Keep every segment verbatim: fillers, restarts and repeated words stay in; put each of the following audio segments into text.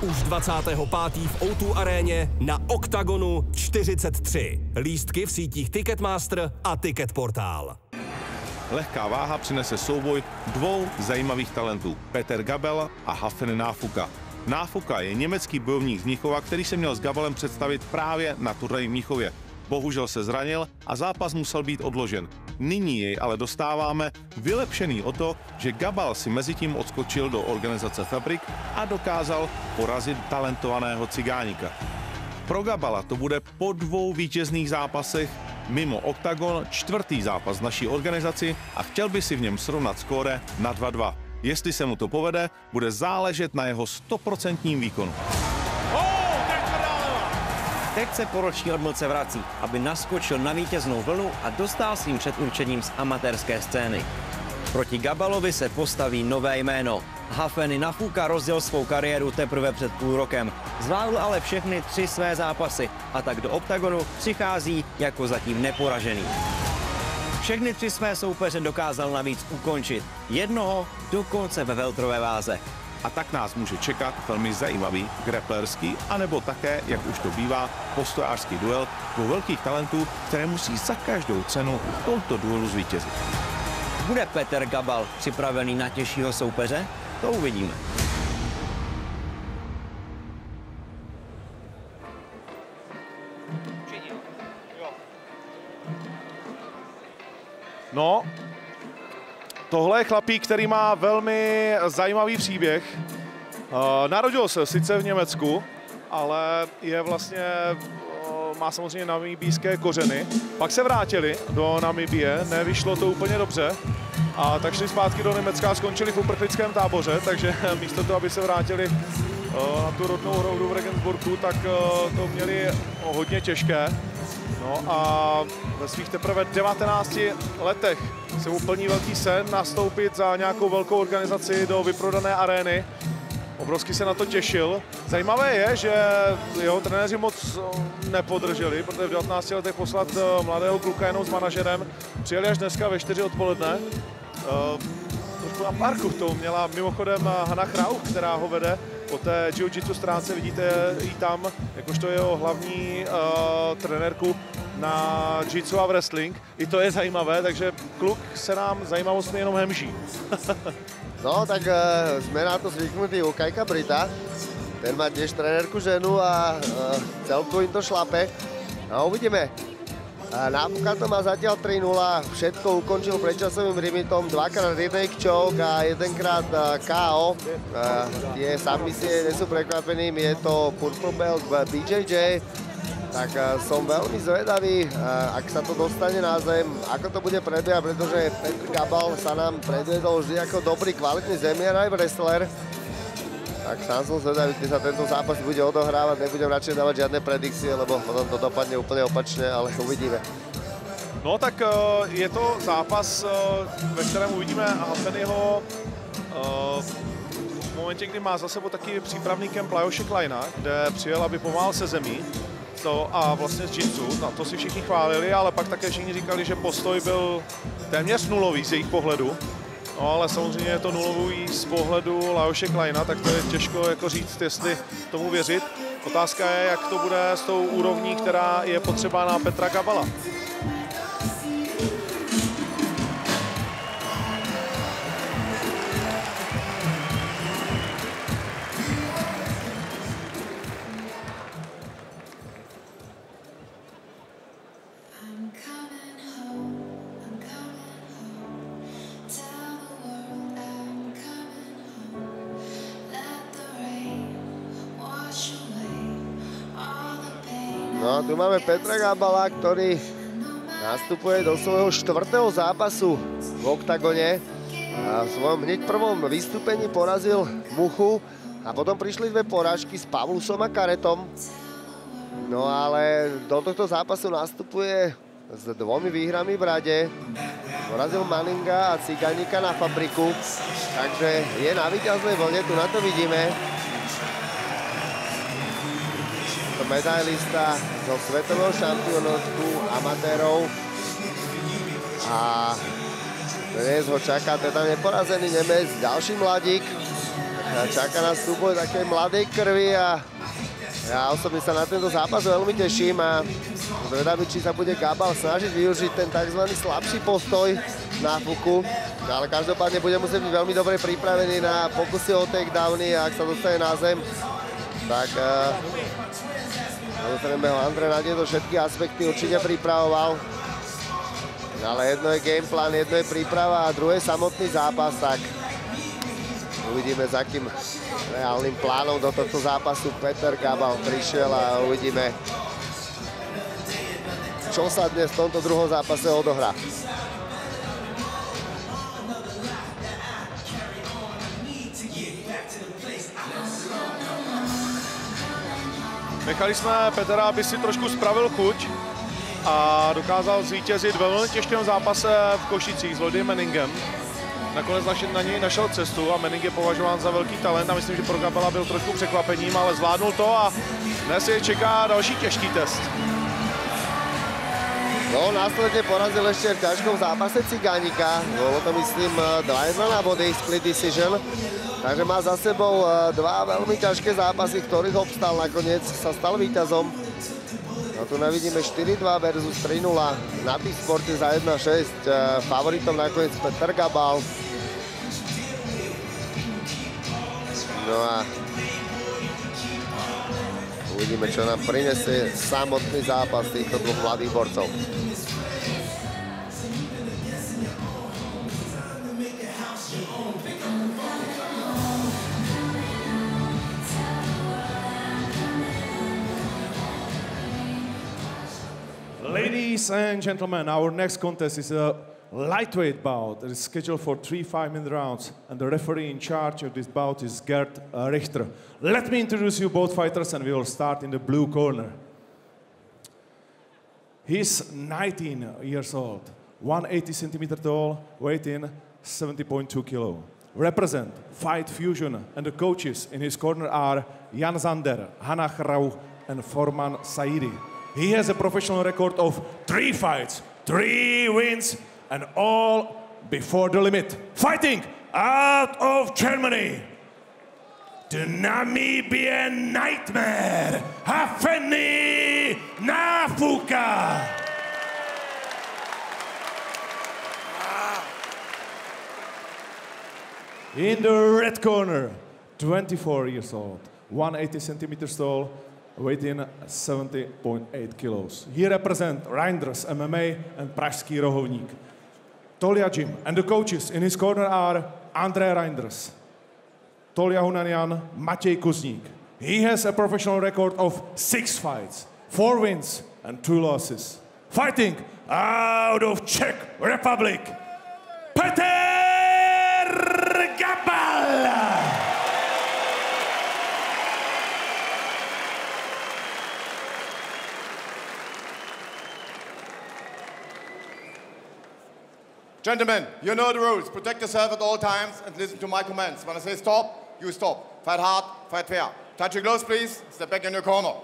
Už dvacátého pátého v ó dva aréně na Oktagonu čtyřicet tři. Lístky v sítích Ticketmaster a Ticketportál. Lehká váha přinese souboj dvou zajímavých talentů, Peter Gabel a Hafen Náfuka. Náfuka je německý bojovník z Mnichova, který se měl s Gabelem představit právě na turnaji v Mnichově. Bohužel se zranil a zápas musel být odložen. Nyní jej ale dostáváme vylepšený o to, že Gabal si mezitím odskočil do organizace Fabrik a dokázal porazit talentovaného Cigánika. Pro Gabala to bude po dvou vítězných zápasech mimo Oktagon čtvrtý zápas naší organizaci a chtěl by si v něm srovnat skóre na dva dva. Jestli se mu to povede, bude záležet na jeho stoprocentním výkonu. Teď se po roční odmlce vrací, aby naskočil na vítěznou vlnu a dostal svým předurčením z amatérské scény. Proti Gabalovi se postaví nové jméno. Hafen Náfuka rozděl svou kariéru teprve před půl rokem. Zvládl ale všechny tři své zápasy a tak do Oktagonu přichází jako zatím neporažený. Všechny tři své soupeře dokázal navíc ukončit. Jednoho dokonce ve welterové váze. A tak nás může čekat velmi zajímavý grapplerský, anebo také, jak už to bývá, postojářský duel dvou velkých talentů, které musí za každou cenu v tomto duelu zvítězit. Bude Peter Gabal připravený na těžšího soupeře? To uvidíme. No, tohle je chlapík, který má velmi zajímavý příběh. Narodil se sice v Německu, ale je vlastně, má samozřejmě namibijské kořeny. Pak se vrátili do Namibie, nevyšlo to úplně dobře. A tak šli zpátky do Německa a skončili v uprchlickém táboře, takže místo toho, aby se vrátili na tu rodnou hroudu v Regensburgu, tak to měli hodně těžké. No a ve svých teprve devatenácti letech se mu plní velký sen nastoupit za nějakou velkou organizaci do vyprodané arény. Obrovsky se na to těšil. Zajímavé je, že jeho trenéři moc nepodrželi, protože v devatenácti letech poslat mladého kluka jenom s manažerem. Přijeli až dneska ve čtyři odpoledne. Trošku na parku to měla mimochodem Hana Krauch, která ho vede. Po té jiu-jitsu stránce vidíte ji tam, jakožto jeho hlavní uh, trenérku na jiu-jitsu a wrestling. I to je zajímavé, takže kluk se nám zajímavostně jenom hemží. No, tak uh, sme na to zvyknutí u Kajka Brita. Ten má tiež trenérku ženu a uh, celku im to šlape. No, uvidíme. Uh, Náfuka to má zatiaľ tri nula, všetko ukončil predčasovým limitom, dvakrát redneck choke a jedenkrát uh, ká ó. Uh, tie submisie nie sú prekvapeným, je to purple belt v bí jé jé. Tak uh, som veľmi zvedavý, uh, ak sa to dostane na zem, ako to bude prebiehať, pretože Petr Gabal sa nám predvedol vždy ako dobrý, kvalitný zemiar aj wrestler. Tak sám som zvedavý, keď sa tento zápas bude odohrávať, nebudem radšej dávať žiadne predikcie, lebo potom to dopadne úplne opačne, ale uvidíme. No tak uh, je to zápas, uh, ve kterém uvidíme Hafenyho uh, v momentě, kdy má za sebou taky přípravný kemp Lajoše Kleina, kde přijel, aby pomáhal se zemí. To a vlastně z jiu-jitsu, na to si všichni chválili, ale pak také všichni říkali, že postoj byl téměř nulový z jejich pohledu. No ale samozřejmě je to nulový z pohledu Lajoše Kleina, tak to je těžko jako říct, jestli tomu věřit. Otázka je, jak to bude s tou úrovní, která je potřeba na Petra Gabala. No, tu máme Petra Gabala, ktorý nastupuje do svojho štvrtého zápasu v Oktagone. A v svojom hneď prvom vystúpení porazil Muchu a potom prišli dve porážky s Pavlusom a Karetom. No ale do tohto zápasu nastupuje s dvomi výhrami v rade. Porazil Manninga a Cigánika na Fabriku, takže je na víťaznej vlne, tu na to vidíme. To medailista zo svetového šampionátu amatérov a dnes ho čaká teda neporazený Nemec, ďalší mladík. čaká nás súboj takej mladej krvi a ja osobne sa na tento zápas veľmi teším a zvedavý, či sa bude Gabal snažiť využiť ten tzv. Slabší postoj na Nafuku, ale každopádne bude musieť byť veľmi dobre pripravený na pokusy o takedowny a ak sa dostane na zem, tak samozrejme ho Andrej na tieto všetky aspekty určite pripravoval. Ale jedno je gameplan, jedno je príprava a druhé je samotný zápas, tak uvidíme, s akým reálnym plánom do tohto zápasu Peter Gabal prišiel a uvidíme, čo sa dnes v tomto druhom zápase odohrá. Nechali jsme Petra, aby si trošku spravil chuť a dokázal zvítězit ve velmi těžkém zápase v Košicích s Lloydem Manningem. Nakonec na něj našel cestu a Manning je považován za velký talent a myslím, že pro Gabala byl trošku překvapením, ale zvládnul to a dnes je čeká další těžký test. No, následne porazil ešte v ťažkom zápase Cigánika. Bolo to, myslím, dva jedna na body, split decision. Takže má za sebou dva veľmi ťažké zápasy, ktorých obstal. Nakoniec sa stal víťazom. No tu navidíme štyri dva versus tri nula na T-Sporte za jedna šesť. Favoritom nakoniec Peter Gabal. No a uvidíme, čo nám prinesie samotný zápas týchto dvoch mladých borcov. Ladies and gentlemen, our next contest is a lightweight bout. It is scheduled for three five-minute rounds, and the referee in charge of this bout is Gerd uh, Richter. Let me introduce you both fighters, and we will start in the blue corner. He's nineteen years old, one hundred eighty centimeters tall, weight in seventy point two kilo. Represent Fight Fusion, and the coaches in his corner are Jan Zander, Hanna Rau, and Forman Saidi. He has a professional record of three fights, three wins, and all before the limit. Fighting out of Germany, the Namibian Nightmare, Hafeni Nafuka. In the red corner, twenty-four years old, one hundred eighty centimeters tall, weight in seventy point eight kilos. He represents Reinders M M A and Pražský Rohovník. Tolia Gym, and the coaches in his corner are André Reinders, Tolia Hunanian, Matěj Kuzník. He has a professional record of six fights, four wins and two losses. Fighting out of Czech Republic, Peter Gabal. Gentlemen, you know the rules. Protect yourself at all times and listen to my commands. When I say stop, you stop. Fight hard, fight fair. Touch your gloves, please. Step back in your corner.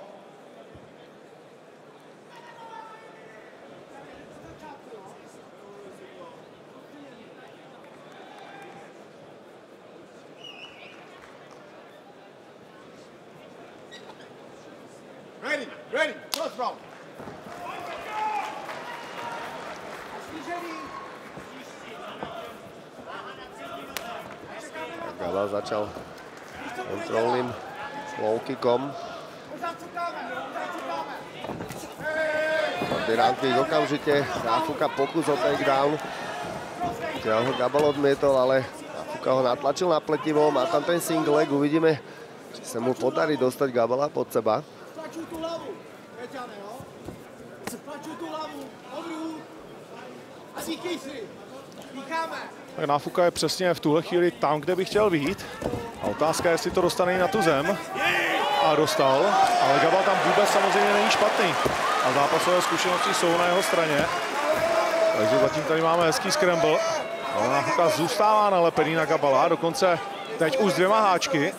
Ready, ready, first round. Gabal začal kontrolným low kickom. Round kick okamžite, Nafuka pokus o takedown. Tiaľ ho Gabal odmietol, ale Nafuka ho natlačil na pletivo, má tam ten single leg, uvidíme, či sa mu podarí dostať Gabala pod seba. Stlačuj tú hlavu, Peťane, jo? Stlačuj tú hlavu, odruhu a díkej si, dýcháme. Tak Nafuka je přesně v tuhle chvíli tam, kde by chtěl být. A otázka je, jestli to dostane i na tu zem. A dostal, ale Gabal tam vůbec samozřejmě není špatný. A zápasové zkušenosti jsou na jeho straně. Takže zatím tady máme hezký scramble. Ale Nafuka zůstává nalepený na Gabala, dokonce teď už s dvěma háčky.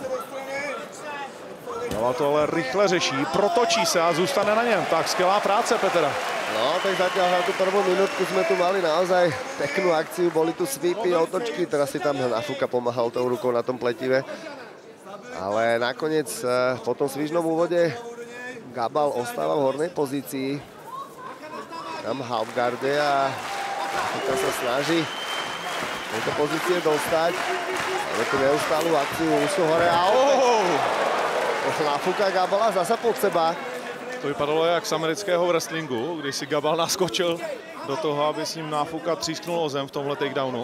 Gabal to ale rychle řeší, protočí se a zůstane na něm. Tak skvělá práce Petra. No, tak zatiaľ na tú prvú minútku sme tu mali naozaj peknú akciu, boli tu sweepy, otočky, teraz si tam Nafuka pomáhal tou rukou na tom pletive. Ale nakoniec po tom svižnom úvode Gabal ostáva v hornej pozícii. Tam halfguarde a Nafuka sa snaží v tejto pozície dostať. Máme tu neustálú akciu, už sú hore a oh! Nafuka Gabala zasa pod seba. To vypadalo jak z amerického wrestlingu, když si Gabal naskočil do toho, aby s ním Nafuka třísknul o zem v tomhle takedownu.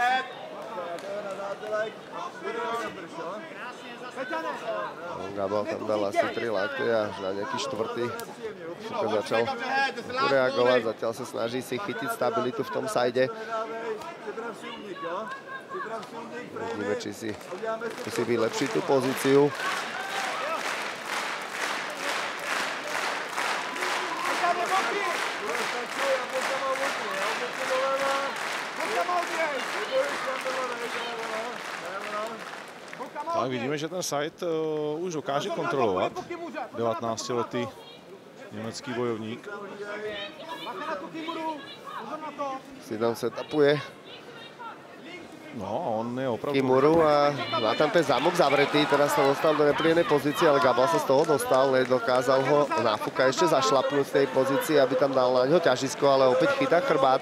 Gabal tam dal asi tri lakty a na nejaký štvrtý Nafuka začal reagovať, zatiaľ sa snaží si chytiť stabilitu v tom sajde. Vidíme, či si, či si vylepší tú pozíciu. Tak vidíme, že ten side uh, už dokáže kontrolovat. devatenáctiletý německý bojovník. Si tam setupuje No, on je opravdu... Kimuru a má tam ten zámok zavretý, teraz sa dostal do nepríjemnej pozície, ale Gabal sa z toho dostal, nedokázal ho Nafuka ešte zašlapnúť z tej pozícii, aby tam dal na ňo ťažisko, ale opäť chytá chrbát.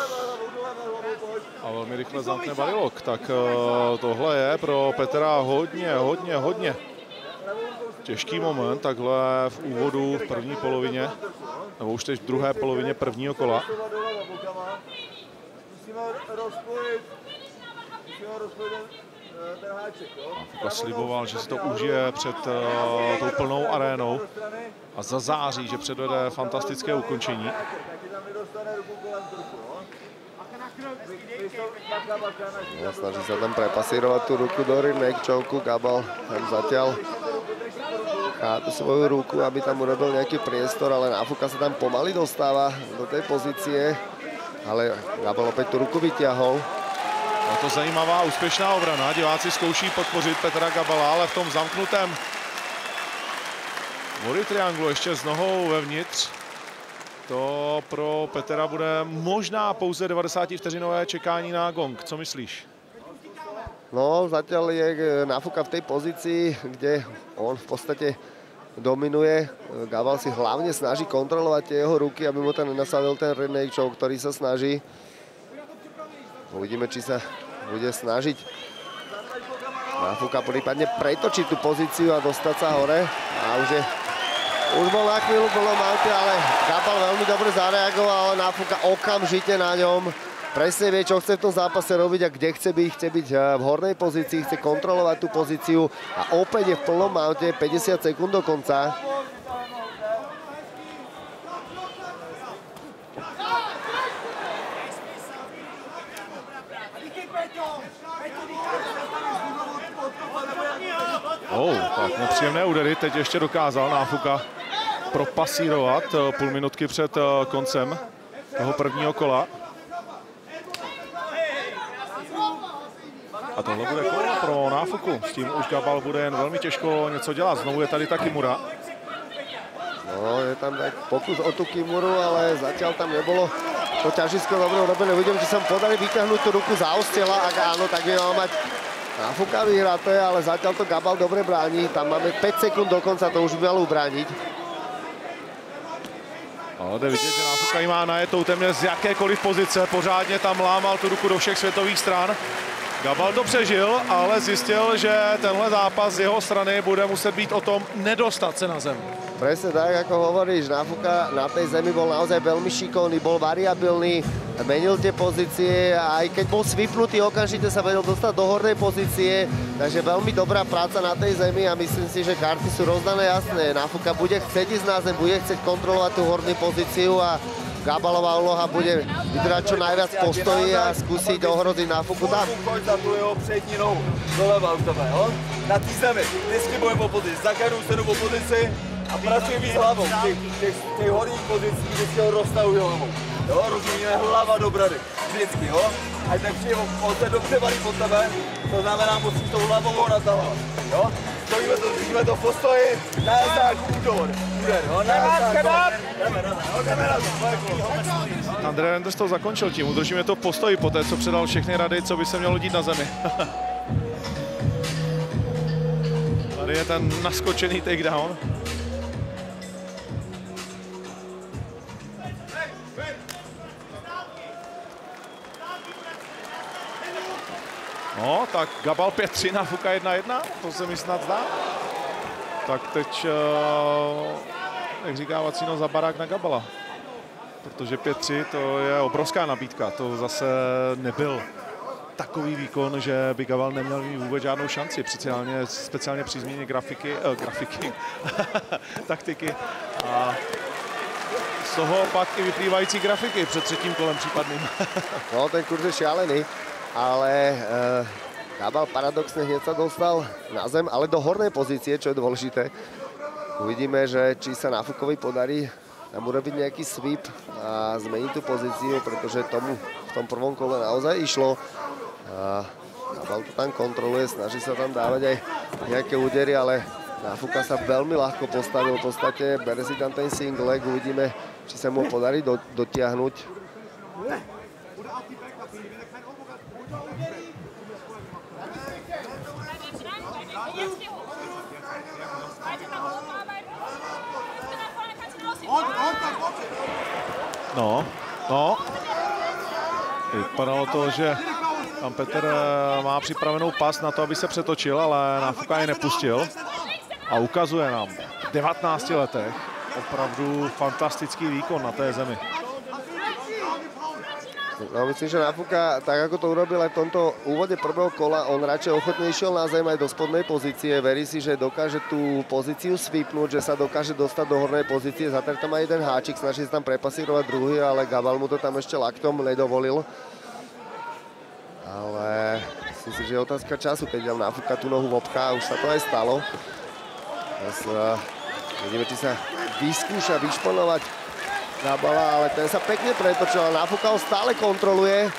A velmi rychle zamkne barilok, tak uh, tohle je pro Petra hodně, hodně, hodně těžký moment, takhle v úvodu v první polovině, nebo už teď v druhé polovině prvního kola. Nafuka sliboval, že si to užije před uh, tou plnou arénou a zazáří, že předvede fantastické ukončení. No, snaží sa tam prepasírovať tú ruku do rear neck choke. Gabal tam zatiaľ chápe svoju ruku, aby tam urobil nejaký priestor, ale Nafuka sa tam pomaly dostáva do tej pozície. Ale Gabal opäť tú ruku vyťahol. Je to zajímavá, úspěšná obrana. Diváci zkouší podpořit Petra Gabala, ale v tom zamknutém body trianglu ještě s nohou vevnitř. To pro Petra bude možná pouze devadesátivteřinové čekání na gong. Co myslíš? No, zatiaľ je Nafuka v tej pozícii, kde on v podstate dominuje. Gabal si hlavne snaží kontrolovať tie jeho ruky, aby mu tam nenasadil ten rear neck choke, ktorý sa snaží. Uvidíme, či sa bude snažiť Nafuka prípadne pretočiť tú pozíciu a dostať sa hore. A už je Už bol na chvíľu v plnom aute, ale Gabal veľmi dobre zareagoval, ale Nafuka okamžite na ňom. Presne vie, čo chce v tom zápase robiť a kde chce byť. Chce byť v hornej pozícii, chce kontrolovať tú pozíciu a opäť je v plnom aute, päťdesiat sekúnd do konca. Oh, tak nepříjemné údery, teď ještě dokázal Nafuka propasírovat půl minutky před koncem toho prvního kola. A tohle bude kolo pro Nafuku. S tím už Gabal bude jen velmi těžko něco dělat. Znovu je tady ta Kimura. No, je tam tak pokus o tú Kimuru, ale zatiaľ tam nebolo to ťažisko dobre urobené. Vidím, že sa mu podarí vyťahnuť tú ruku za ostela. Ak áno, tak by mal mať Nafuka vyhraté, ale zatiaľ to Gabal dobre bráni. Tam máme päť sekúnd do konca, to už by malo ubrániť. Ale jde vidět, že Nafuka ji má najetou téměř z jakékoliv pozice. Pořádně tam lámal tu ruku do všech světových stran. Gabal to přežil, ale zjistil, že tenhle zápas z jeho strany bude muset být o tom nedostat se na zem. Presne tak, ako hovoríš, Nafuka na tej zemi bol naozaj veľmi šikovný, bol variabilný, menil tie pozície a aj keď bol svipnutý, okamžite sa vedel dostať do hornej pozície, takže veľmi dobrá práca na tej zemi a myslím si, že karty sú rozdané jasné. Nafuka bude chcieť ísť na zem, bude chcieť kontrolovať tú hornú pozíciu a Gabalová úloha bude vydržať čo najviac postoji a skúsiť ohroziť Nafuku tam. Pojď za tu jeho přední nohu, doleva u tebe, jo? Na té zemi, vždycky bojím po pozici, za každou stejnou po pozici a pracuji víc hlavou. V těch, těch, těch horních pozicích vždycky ho roztahuji hlavou. Jo, rozumíme, hlava do brady, vždycky, jo? Ať nepřijde, on se dobře valí pod tebe, to znamená, musíš tou hlavou ho natahovat, jo? Stojíme to, držíme to v postoji, na jezák, úder, úder, jo? Na jezák, jdeme, jdeme, jo, jdeme na to, moje kolo. Andrej Renders to zakončil tím, udržíme to v postoji po té, co předal všechny rady, co by se mělo dít na zemi. Tady je ten naskočený takedown. No, tak Gabal pět tři, Náfuka jedna jedna, to se mi snad zdá. Tak teď, jak říká Vacino, za barák na Gabala. Protože pět tři to je obrovská nabídka, to zase nebyl takový výkon, že by Gabal neměl mít vůbec žádnou šanci, speciálně, speciálně při změně grafiky, eh, grafiky, taktiky. A z toho pak i vyplývající grafiky před třetím kolem případným. No, ten kurz je šialený, ale uh, Gabal paradoxne hneď sa dostal na zem, ale do hornej pozície, čo je dôležité. Uvidíme, že či sa Náfukovi podarí tam urobiť nejaký sweep a zmeniť tú pozíciu, pretože tomu v tom prvom kole naozaj išlo. A Gabal to tam kontroluje, snaží sa tam dávať aj nejaké údery, ale Náfuka sa veľmi ľahko postavil. V podstate bere si tam ten single leg, uvidíme, či sa mu podarí do, dotiahnuť. No, no. Vypadalo to, že tam Petr má připravenou pas na to, aby se přetočil, ale Náfuka je nepustil. A ukazuje nám v devätnástich letech opravdu fantastický výkon na té zemi. No, myslím, že Náfuka, tak ako to urobil aj v tomto úvode prvého kola, on radšej ochotne išiel na zem aj do spodnej pozície. Verí si, že dokáže tú pozíciu sweepnúť, že sa dokáže dostať do hornej pozície. Zatiaľ tam má jeden háčik, snaží sa tam prepasírovať druhý, ale Gabal mu to tam ešte laktom nedovolil. Ale myslím si, že je otázka času, keď tam Náfuka tú nohu obchá, už sa to aj stalo. Teraz uh, vidíme, či sa vyskúša vyšponovať Gabala, ale ten sa pekne pretočil, ale Náfuka ho stále kontroluje.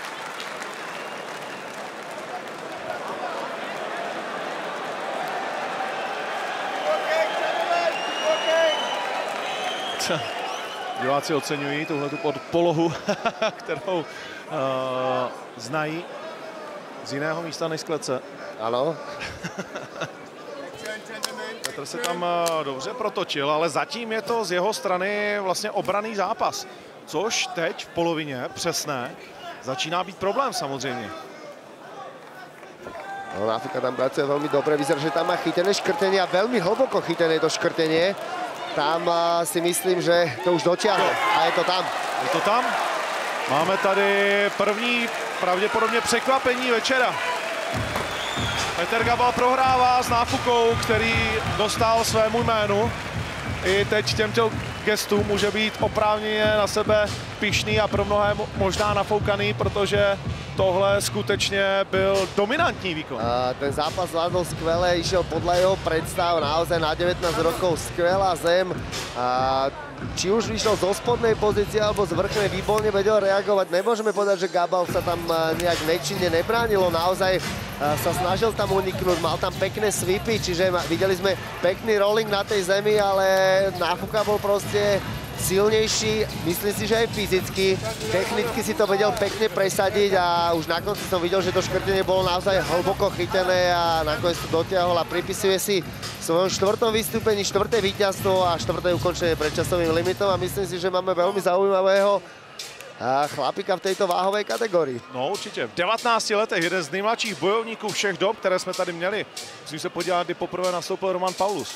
Diváci oceňují tuhletu polohu, kterou uh, znají z jiného místa než z klece. Ano. Petr se tam dobře protočil, ale zatím je to z jeho strany vlastně obranný zápas. Což teď v polovině, přesné, začíná být problém samozřejmě. No, Náfuka tam pracuje veľmi dobre, vyzerá, že tam má chytené škrtenie a veľmi hlboko chytené to škrtenie. Tam uh, si myslím, že to už dotiahne a je to tam. Je to tam. Máme tady první pravděpodobně překvapení večera. Petr Gabal prohrává s Náfukou, který dostal svému jménu. I teď těmto gestům může být oprávněně na sebe pyšný a pro mnohé možná nafoukaný, protože tohle skutečně byl dominantní výkon. A ten zápas zvládol skvele, išiel podľa jeho predstav, naozaj na devätnásť rokov skvelá zem. A či už vyšiel zo spodnej pozície alebo z vrchnej, výborne vedel reagovať. Nemôžeme povedať, že Gabal sa tam nejak nečinne nebránilo, naozaj sa snažil tam uniknúť, mal tam pekné sweepy, čiže videli sme pekný rolling na tej zemi, ale Náfuka bol proste silnejší, myslím si, že aj fyzicky, technicky si to vedel pekne presadiť a už na konci som videl, že to škrtenie bolo naozaj hlboko chytené a nakoniec to dotiahol a pripisuje si v svojom štvrtom vystúpení štvrté víťazstvo a štvrté ukončenie pred časovým limitom a myslím si, že máme veľmi zaujímavého chlapíka v tejto váhovej kategorii. No určitě, v devätnástich letech jeden z nejmladších bojovníků všech dob, které jsme tady měli. Musím se podívat, kdy poprvé nastoupil Roman Paulus.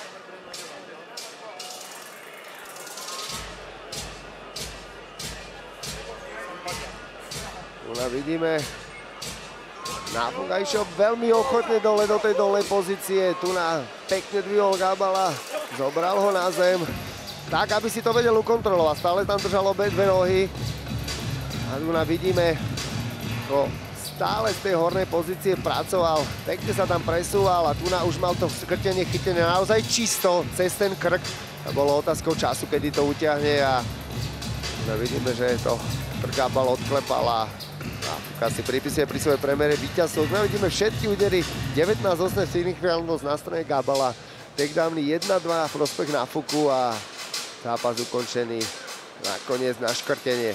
Tu vidíme, Náfuka išiel veľmi ochotne dole do tej dolnej pozície. Tu na pekne dvihol Gabala, zobral ho na zem, tak, aby si to vedel ukontrolovať. Stále tam držal obe dve nohy. A tu vidíme, to stále z tej hornej pozície pracoval. Pekne sa tam presúval a tu už mal to skrtenie chytené naozaj čisto cez ten krk. A bolo otázkou času, kedy to utiahne a vidíme, že to Gabal odklepal a Náfuka si pripisuje pri svojej premiére víťazstvo. Už vidíme všetky údery, devätnásť osem signifikantnosť na strane Gabala. Takedowny jedna dva v prospech Náfuku a zápas ukončený nakoniec na škrtenie.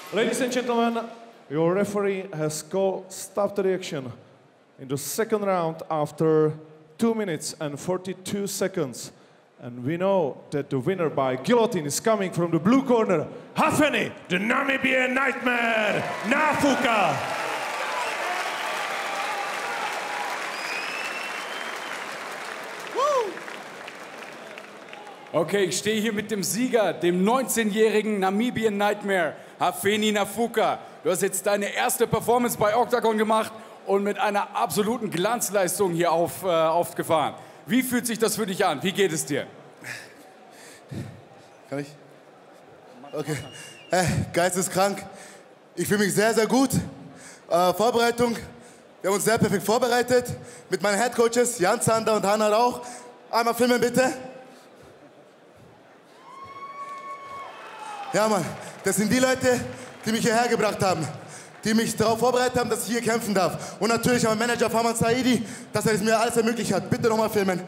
Ladies and gentlemen, your referee has called stop the reaction in the second round after two minutes and forty-two seconds. And we know that the winner by guillotine is coming from the blue corner, Hafeni, the Namibian Nightmare, Nafuka. Okay, ich stehe hier mit dem Sieger, dem neunzehnjährigen Namibian Nightmare, Hafeni Nafuka. Du hast jetzt deine erste Performance bei Octagon gemacht und mit einer absoluten Glanzleistung hier auf, äh, aufgefahren. Wie fühlt sich das für dich an? Wie geht es dir? Kann ich? Okay. Hey, geisteskrank. Ich fühle mich sehr, sehr gut. Äh, Vorbereitung. Wir haben uns sehr perfekt vorbereitet. Mit meinen Headcoaches, Jan Sander und Hannah Rauch. Einmal filmen, bitte. Ja, Mann. Das sind die Leute, die mich hierher gebracht haben. Die mich darauf vorbereitet haben, dass ich hier kämpfen darf. Und natürlich mein Manager Farman Saidi, dass er es mir alles ermöglicht hat. Bitte nochmal filmen.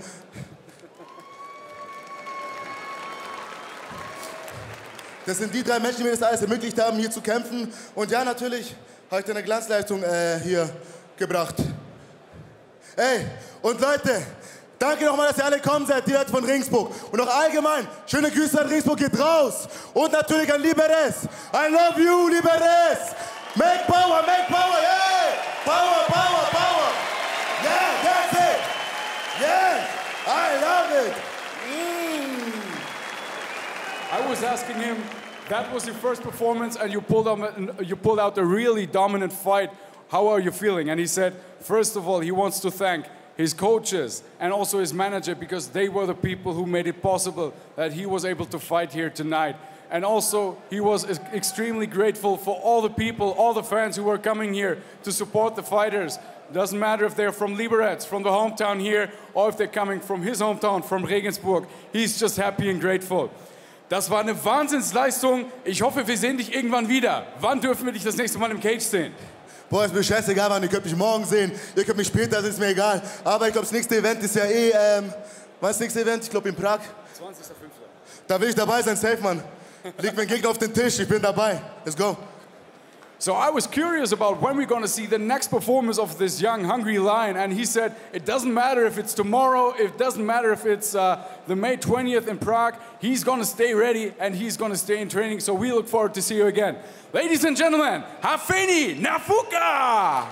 Das sind die drei Menschen, die mir das alles ermöglicht haben, hier zu kämpfen. Und ja, natürlich habe ich eine Glanzleistung äh, hier gebracht. Ey, und Leute, danke nochmal, dass ihr alle gekommen seid, die Leute von Ringsburg. Und auch allgemein, schöne Grüße an Ringsburg, geht raus. Und natürlich an Liberes. I love you, Liberes. Make power, make power, yeah! Power, power, power! Yeah, that's it! Yes! I love it! Mm. I was asking him, that was your first performance and you pulled, out, you pulled out a really dominant fight. How are you feeling? And he said, first of all, he wants to thank his coaches and also his manager because they were the people who made it possible that he was able to fight here tonight. And also, he was extremely grateful for all the people, all the fans who were coming here to support the fighters. Doesn't matter if they're from Liberec, from the hometown here, or if they're coming from his hometown, from Regensburg. He's just happy and grateful. Das war eine Wahnsinnsleistung. Ich hoffe, wir sehen dich irgendwann wieder. Wann dürfen wir dich das nächste Mal im Cage sehen? Boah, ist mir scheißegal, Mann. Ihr könnt mich morgen sehen, ihr könnt mich später, das ist mir egal. Aber ich glaube, das nächste Event ist ja eh, ähm, was ist das nächste Event? Ich glaube in Prag. zwanzigster fünfter Da will ich dabei sein, safe, Mann. Leg mein Gegner auf den Tisch, ich bin dabei. Let's go. So I was curious about when we're going to see the next performance of this young, hungry lion. And he said, it doesn't matter if it's tomorrow, it doesn't matter if it's uh, the May twentieth in Prague. He's going to stay ready and he's going to stay in training. So we look forward to see you again. Ladies and gentlemen, Hafeni Nafuka!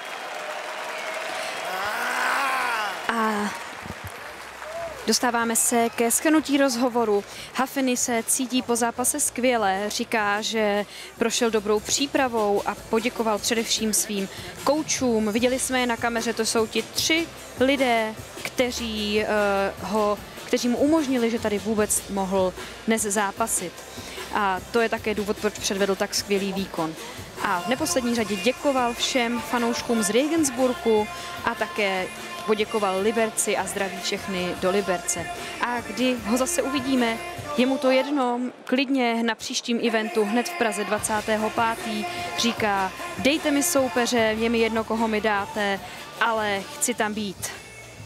A dostáváme se ke shrnutí rozhovoru. Hafeni se cítí po zápase skvěle, říká, že prošel dobrou přípravou a poděkoval především svým koučům. Viděli jsme je na kameře, to jsou ti tři lidé, kteří, uh, ho, kteří mu umožnili, že tady vůbec mohl dnes zápasit. A to je také důvod, proč předvedl tak skvělý výkon. A v neposlední řadě děkoval všem fanouškům z Regensburgu a také poděkoval Liberci a zdraví všechny do Liberce. A kdy ho zase uvidíme, je mu to jedno, klidně na příštím eventu hned v Praze dvacátého pátého říká, dejte mi soupeře, je mi jedno, koho mi dáte, ale chci tam být.